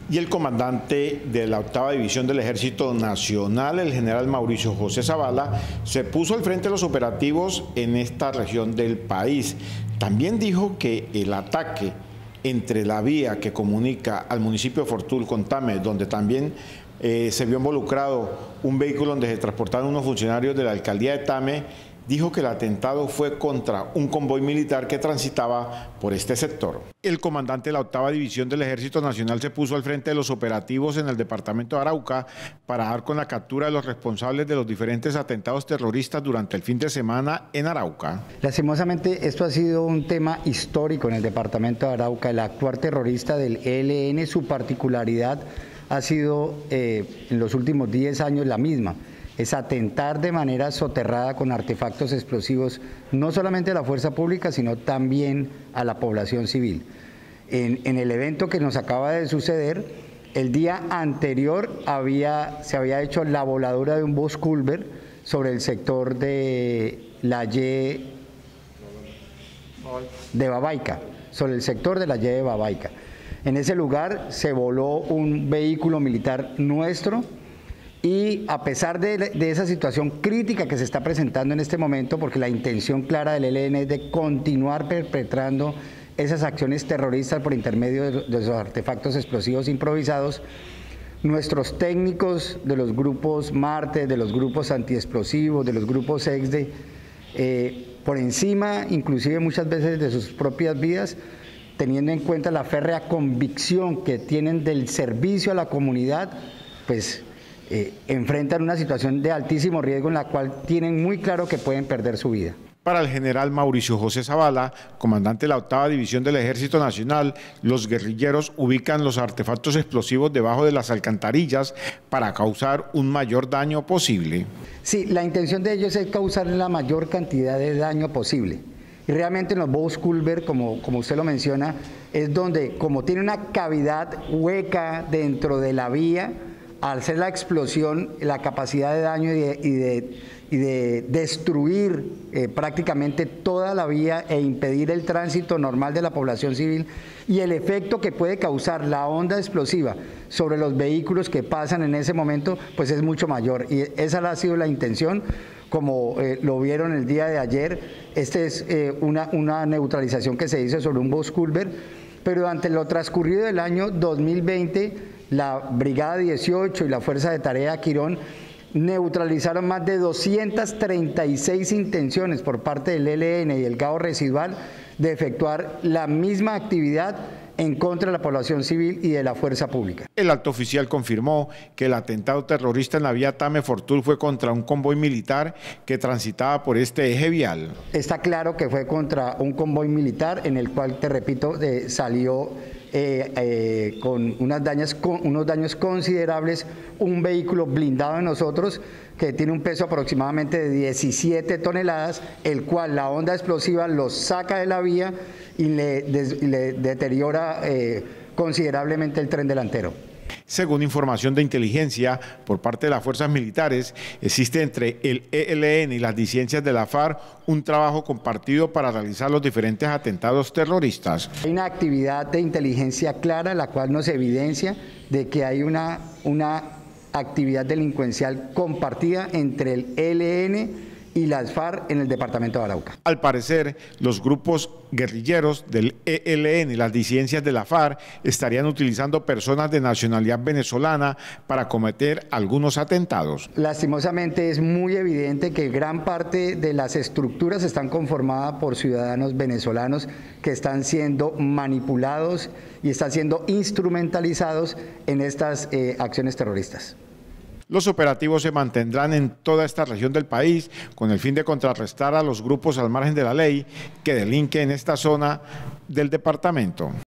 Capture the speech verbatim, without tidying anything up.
Y el comandante de la octava División del Ejército Nacional, el general Mauricio José Zavala, se puso al frente de los operativos en esta región del país. También dijo que el ataque entre la vía que comunica al municipio de Fortul con Tame, donde también eh, se vio involucrado un vehículo donde se transportaban unos funcionarios de la alcaldía de Tame, dijo que el atentado fue contra un convoy militar que transitaba por este sector. El comandante de la octava División del Ejército Nacional se puso al frente de los operativos en el departamento de Arauca para dar con la captura de los responsables de los diferentes atentados terroristas durante el fin de semana en Arauca. Lastimosamente, esto ha sido un tema histórico en el departamento de Arauca. El actuar terrorista del E L N, su particularidad ha sido eh, en los últimos diez años la misma. Es atentar de manera soterrada con artefactos explosivos, no solamente a la fuerza pública, sino también a la población civil. En, en el evento que nos acaba de suceder, el día anterior había, se había hecho la voladura de un bus Culver sobre el sector de la Y de Babaica, sobre el sector de la Y de Babaica. En ese lugar se voló un vehículo militar nuestro, y a pesar de, de esa situación crítica que se está presentando en este momento, porque la intención clara del E L N es de continuar perpetrando esas acciones terroristas por intermedio de, de esos artefactos explosivos improvisados, nuestros técnicos de los grupos Marte, de los grupos antiexplosivos, de los grupos E X D E, eh, por encima inclusive muchas veces de sus propias vidas, teniendo en cuenta la férrea convicción que tienen del servicio a la comunidad, pues Eh, enfrentan una situación de altísimo riesgo en la cual tienen muy claro que pueden perder su vida. Para el general Mauricio José Zavala, comandante de la octava División del Ejército Nacional, los guerrilleros ubican los artefactos explosivos debajo de las alcantarillas para causar un mayor daño posible. Sí, la intención de ellos es causar la mayor cantidad de daño posible. Y realmente en los bus Culver, como, como usted lo menciona, es donde, como tiene una cavidad hueca dentro de la vía, al ser la explosión, la capacidad de daño y de, y de, y de destruir eh, prácticamente toda la vía e impedir el tránsito normal de la población civil, y el efecto que puede causar la onda explosiva sobre los vehículos que pasan en ese momento, pues es mucho mayor. Y esa ha sido la intención, como eh, lo vieron el día de ayer. Esta es eh, una, una neutralización que se hizo sobre un bus Culver, pero durante lo transcurrido del año dos mil veinte, la Brigada dieciocho y la Fuerza de Tarea Quirón neutralizaron más de doscientas treinta y seis intenciones por parte del E L N y el Gao Residual de efectuar la misma actividad en contra de la población civil y de la fuerza pública. El alto oficial confirmó que el atentado terrorista en la vía Tame-Fortul fue contra un convoy militar que transitaba por este eje vial. Está claro que fue contra un convoy militar en el cual, te repito, eh, salió eh, eh, con, unas dañas, con unos daños considerables un vehículo blindado de nosotros que tiene un peso aproximadamente de diecisiete toneladas, el cual la onda explosiva lo saca de la vía y le, des, le deteriora eh, considerablemente el tren delantero. Según información de inteligencia por parte de las fuerzas militares, existe entre el E L N y las disidencias de la FARC un trabajo compartido para realizar los diferentes atentados terroristas. Hay una actividad de inteligencia clara, la cual nos evidencia de que hay una, una actividad delincuencial compartida entre el E L N y las FARC en el departamento de Arauca. Al parecer, los grupos guerrilleros del E L N y las disidencias de la FARC estarían utilizando personas de nacionalidad venezolana para cometer algunos atentados. Lastimosamente es muy evidente que gran parte de las estructuras están conformadas por ciudadanos venezolanos que están siendo manipulados y están siendo instrumentalizados en estas eh, acciones terroristas. Los operativos se mantendrán en toda esta región del país con el fin de contrarrestar a los grupos al margen de la ley que delinquen en esta zona del departamento.